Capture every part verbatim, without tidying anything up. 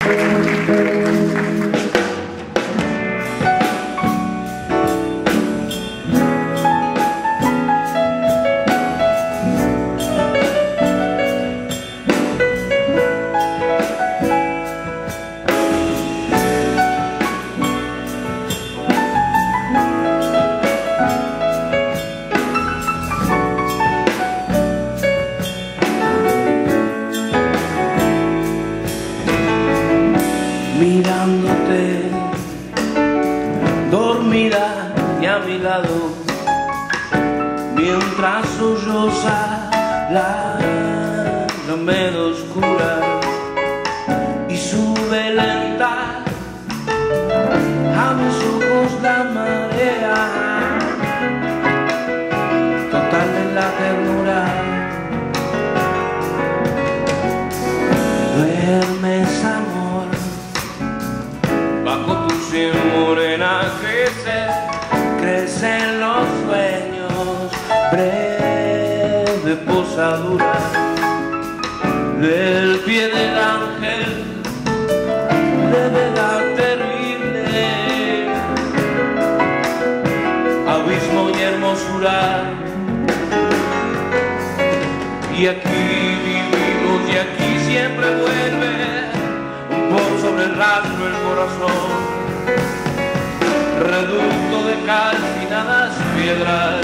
Mirándote, dormida y a mi lado, mientras solloza la alameda oscura y sube lenta a mis ojos la marea total de la ternura. Duermes, amor, bajo tu sien morena crece, crecen los sueños, breve posadura del pie del ángel, de verdad terrible, abismo y hermosura. Y aquí vivimos y aquí siempre vuelve por sobre el rastro el corazón, reducto de calcinadas piedras,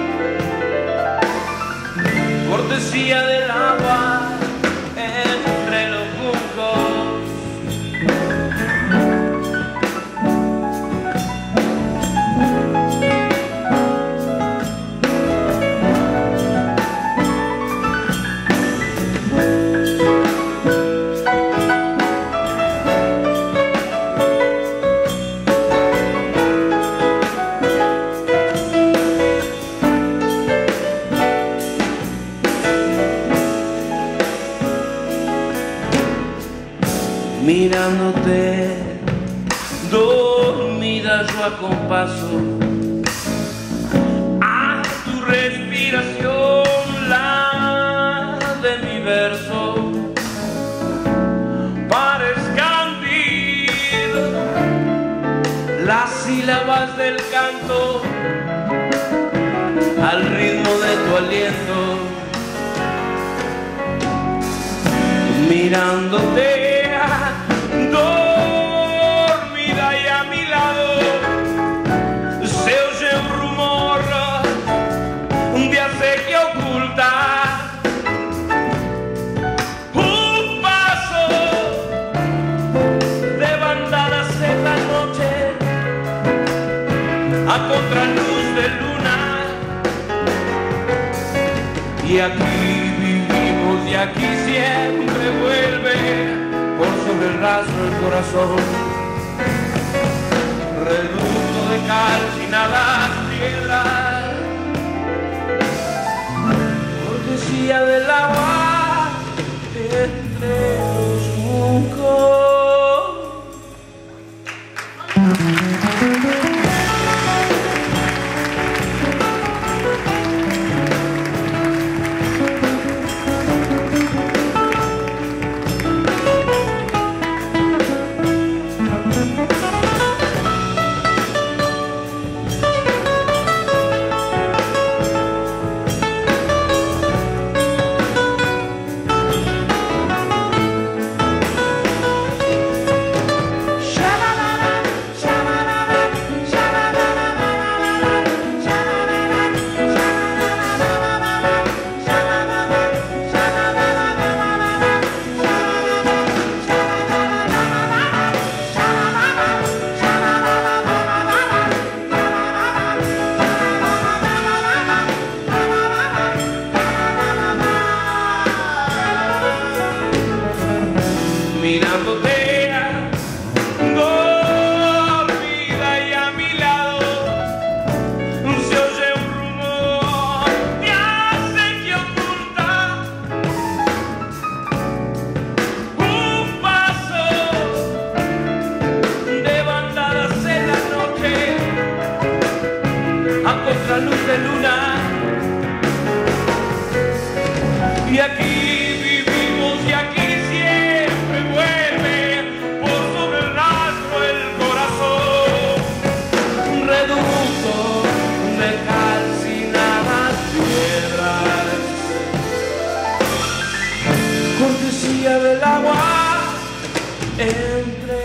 cortesía del agua entre los juncos. Mirándote, dormida yo acompaso a tu respiración, la de mi verso, para escandir las sílabas del canto al ritmo de tu aliento. Mirándote, dormida y a mi lado, se oye un rumor de acequia oculta, un paso de bandadas en la noche a contraluz de luna. Y aquí vivimos y aquí siempre vuelve por sobre el rastro el corazón, reducto de calcinadas piedras, cortesía del agua entre los juncos. Mirándote, dormida y a mi lado, se oye un rumor de acequia oculta, un paso de bandadas en la noche a contraluz de luna. Y aquí vivimos y aquí siempre vuelve entre